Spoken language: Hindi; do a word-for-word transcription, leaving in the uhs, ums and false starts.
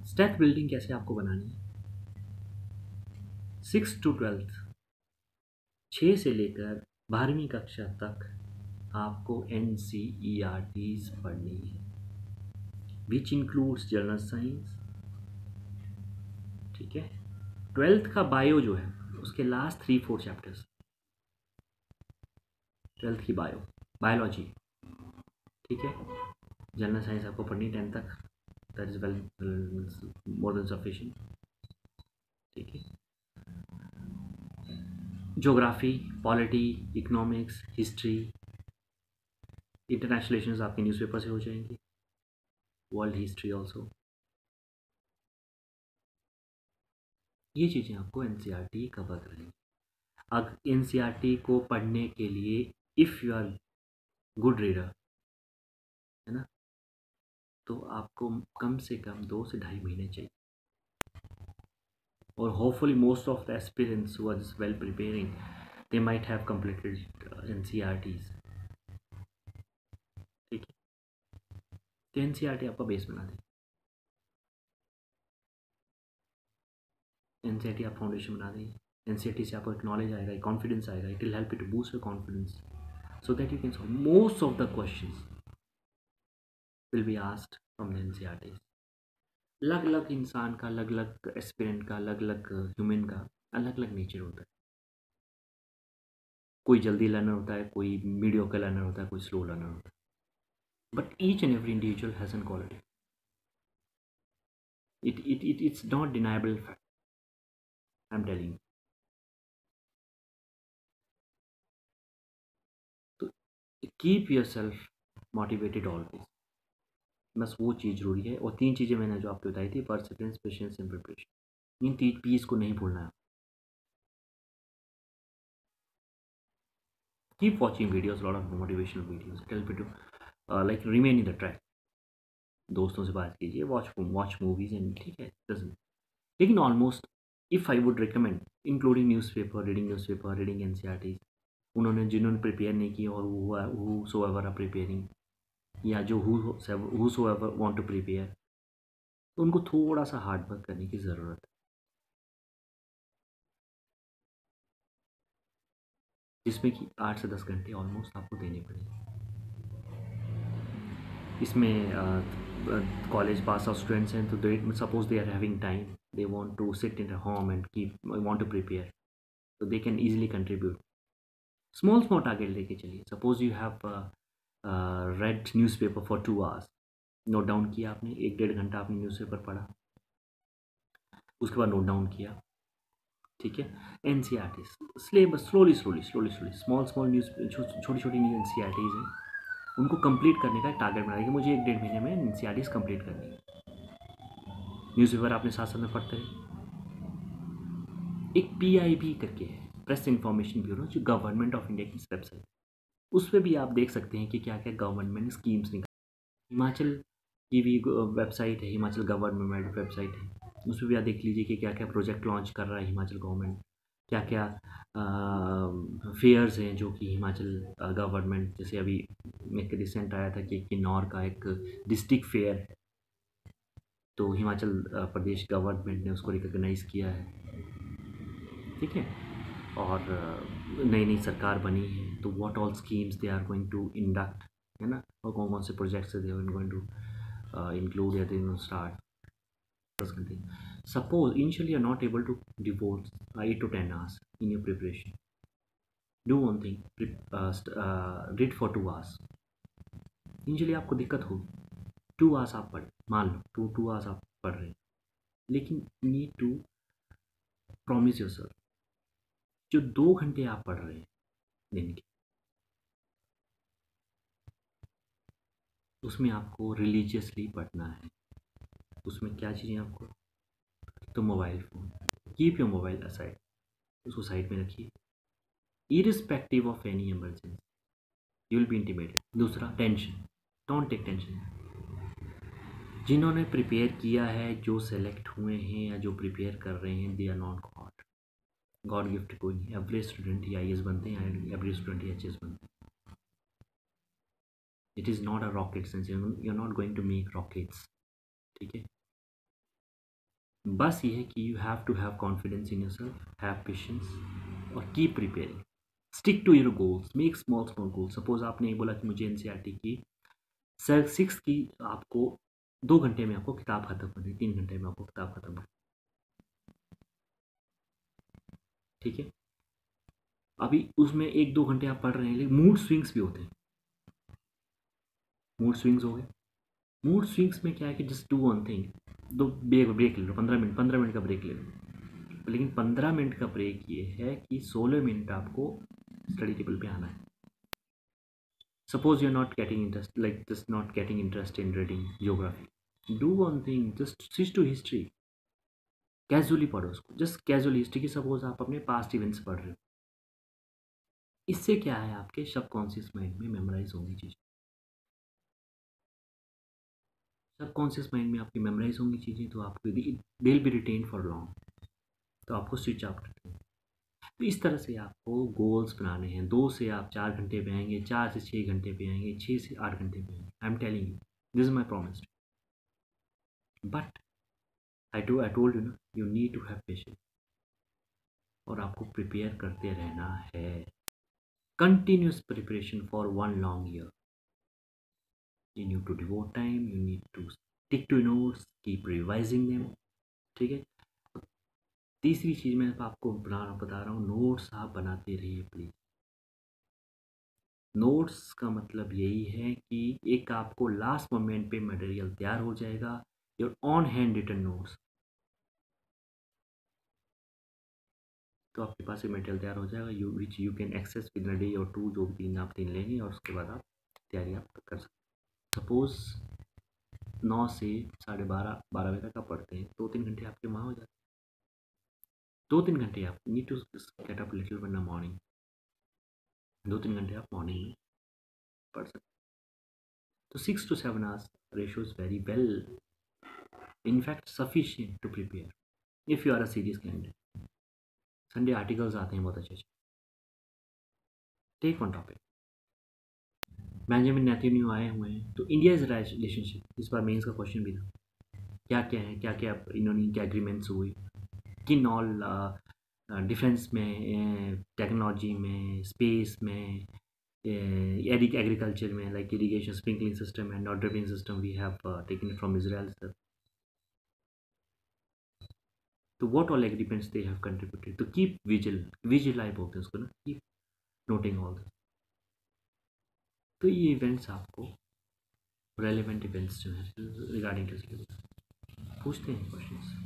स्टेथ बिल्डिंग कैसे आपको बनानी है? सिक्स टू ट्वेल्थ, छः से लेकर बारहवीं कक्षा तक आपको N C E R Ts पढ़नी है, विच इंक्लूड्स जनरल साइंस। ठीक है, ट्वेल्थ का बायो जो है उसके last three four chapters, twelfth की बायो, बायोलॉजी। ठीक है, जनरल साइंस आपको पढ़नी टेंथ तक, that is well more than sufficient. ठीक है, geography, polity, economics, history, international relations आपके न्यूज़पेपर से हो जाएंगे, वर्ल्ड हिस्ट्री ऑल्सो। ये चीज़ें आपको N C R T cover करेंगे। अब एन सी आर टी को पढ़ने के लिए if you are good reader, है ना, तो आपको कम से कम दो से ढाई महीने चाहिए। और hopefully most of the aspirants who are well preparing, they might have completed N C R Ts. ठीक है, तो एन सी आर टी आपका बेस बना दें, एन सी आर टी आप फाउंडेशन बना दें। एन सी आर टी से आपको एक नॉलेज आएगा, एक कॉन्फिडेंस आएगा, it will help you to boost your confidence so that you can solve most of the questions will be asked from the N C R T. अलग अलग इंसान का, अलग अलग एस्पिरेंट का, अलग अलग ह्यूमन का अलग अलग नेचर होता है। कोई जल्दी लर्नर होता है, कोई मीडियोकर लर्नर होता है, कोई स्लो लर्नर होता है, but each and every individual has an quality. It, it, it it's not deniable fact, I'm telling you. तो keep yourself motivated always, बस वो चीज़ जरूरी है। और तीन चीज़ें मैंने जो आपको बताई थी, परसिस्टेंस, पेशेंस एंड प्रिपरेशन, इन तीन पीस को नहीं भूलना है। Keep watching videos, lot of motivational videos, it help you to like remain in the track. दोस्तों से बात कीजिए, वॉच वॉच मूवीज एंड, ठीक है, doesn't- लेकिन almost if I would recommend including newspaper reading, newspaper reading N C R T, उन्होंने जिन्होंने प्रिपेयर नहीं किया और who so ever are preparing, या जो who so ever want to prepare, तो उनको थोड़ा सा हार्ड वर्क करने की ज़रूरत है, जिसमें कि आठ से दस घंटे ऑलमोस्ट आपको देने पड़ेंगे। इसमें कॉलेज पास आउट स्टूडेंट्स हैं, तो they suppose they are having time, they want to sit in home and keep want to prepare, तो they can easily contribute. Small small target लेके चलिए। Suppose you have read newspaper for two hours, note down किया आपने, एक डेढ़ घंटा आपने न्यूज़पेपर पढ़ा, उसके बाद नोट डाउन किया। ठीक है, N C R T syllabus slowly slowly slowly slowly, small small news, छोटी छोटी एन सी आर टीज़ हैं, उनको कंप्लीट करने का टारगेट बनाइए कि मुझे एक डेढ़ महीने में N C R Ts complete करनी है। न्यूज़पेपर आपने साथ साथ में पढ़ते रहे। एक पी आई बी करके है, प्रेस इंफॉर्मेशन ब्यूरो, जो गवर्नमेंट ऑफ इंडिया की वेबसाइट, उस पर भी आप देख सकते हैं कि क्या क्या गवर्नमेंट ने स्कीम्स निकाली। हिमाचल की भी वेबसाइट है, हिमाचल गवर्नमेंट वेबसाइट है, उस पर भी आप देख लीजिए कि क्या क्या प्रोजेक्ट लॉन्च कर रहा है हिमाचल गवर्नमेंट, क्या क्या फेयर्स हैं जो कि हिमाचल गवर्नमेंट, जैसे अभी एक रिसेंट आया था कि किन्नौर का एक डिस्ट्रिक्ट फेयर है, तो हिमाचल प्रदेश गवर्नमेंट ने उसको रिकॉग्नाइज़ किया है। ठीक है, और नई नई सरकार बनी है, तो what all schemes they are going to induct, है ना, और कौन कौन से projects they are going to include या they start. Suppose initially you're not able to devote eight to ten hours in your preparation. Do one thing, uh, uh, read for two hours. Initially आपको दिक्कत होगी, टू आवर्स आप पढ़, मान लो टू टू आवर्स आप पढ़ रहे हैं, लेकिन need to promise yourself, जो दो घंटे आप पढ़ रहे हैं दिन के, उसमें आपको रिलीजियसली पढ़ना है। उसमें क्या चाहिए आपको, तो mobile phone, keep your mobile aside, उसको साइड में रखिए, irrespective of any emergency you will be intimated. दूसरा, टेंशन, डोंट टेक टेंशन। जिन्होंने प्रिपेयर किया है, जो सेलेक्ट हुए हैं या जो प्रिपेयर कर रहे हैं, they are not god, god gift कोई नहीं। एवरेज स्टूडेंट ही आई एस बनते हैं, एवरेज स्टूडेंट ही एच एस बनते हैं। It is not a rocket science, you are not going to make rockets. ठीक है, बस ये है कि you have to have confidence in yourself, have patience और keep preparing. Stick to your goals, make small small goals. Suppose आपने बोला कि मुझे एनसीईआरटी की सर सिक्स की आपको दो घंटे में आपको किताब खत्म करनी, तीन घंटे में आपको किताब खत्म करनी, ठीक है। अभी उसमें एक दो घंटे आप पढ़ रहे हैं, लेकिन मूड स्विंग्स भी होते हैं। मूड स्विंग्स हो गए। मूड स्विंग्स में क्या है कि जस्ट डू वन थिंग, दो ब्रेक ब्रेक ले लो, पंद्रह मिनट पंद्रह मिनट का ब्रेक ले लो। लेकिन पंद्रह मिनट का ब्रेक ये है कि सोलह मिनट आपको स्टडी टेबल पे आना है। Suppose you're not getting interest, like just not getting interest in reading geography. Do one thing, just switch to history. Casually पढ़ो उसको, जस्ट कैजुअली हिस्ट्री की। सपोज आप अपने पास्ट इवेंट्स पढ़ रहे हो, इससे क्या है आपके सबकॉन्शियस माइंड में मेमोराइज होंगी चीज़ें। सबकॉन्शियस माइंड में आपकी मेमोराइज होंगी चीज़ें, तो आपको they will be written for long, तो आपको स्विच आउट करते हैं। तो इस तरह से आपको गोल्स बनाने हैं। दो से आप चार घंटे पे आएंगे, चार से छः घंटे पे आएंगे, छः से आठ घंटे पे आएंगे। I am telling you, this is my promise. But I too I told you ना, you need to have patience और आपको प्रिपेयर करते रहना है। Continuous preparation for one long year. You need to devote time, you need to stick to notes, keep revising them, ठीक है। तीसरी चीज़ मैं आपको बना बता रहा हूँ, नोट्स आप बनाते रहिए प्लीज़। नोट्स का मतलब यही है कि एक आपको लास्ट मोमेंट पे मटेरियल तैयार हो जाएगा, your on hand written notes, तो आपके पास ये मटेरियल तैयार हो जाएगा, you which you can access within day और टू, जो तीन आप तीन लेंगे और उसके बाद आप तैयारी आप कर सकते। सपोज नौ से साढ़े बारह बारह बजे तक आप पढ़ते हैं, दो तीन घंटे आपके वहाँ हो जाते हैं। दो तीन घंटे आप need to get up little in the morning, दो तीन घंटे आप मॉर्निंग में पढ़ सकते हैं। तो six to seven hours ratio is very well, in fact sufficient to prepare if you are a serious candidate. Sunday articles आते हैं बहुत अच्छे अच्छे। Take one topic, Benjamin Netanyahu आए हुए हैं, तो इंडिया इज रिलेशनशिप, इस बार मेंस का क्वेश्चन भी था, क्या क्या है, क्या क्या इन्होंने क्या एग्रीमेंट्स हुए, किन ऑल डिफेंस में, टेक्नोलॉजी में, स्पेस में, एग्रीकल्चर में, like irrigation, sprinkling system and not dripping system we have taken from Israel sir. तो what all agreements they have contributed, तो कीप विजिल विजिलाई बोलते हैं उसको ना, कीप नोटिंग ऑल दिस। तो ये इवेंट्स आपको रेलिवेंट इवेंट्स जो हैं रिगार्डिंग टू सिलेबस पूछते हैं क्वेश्चंस।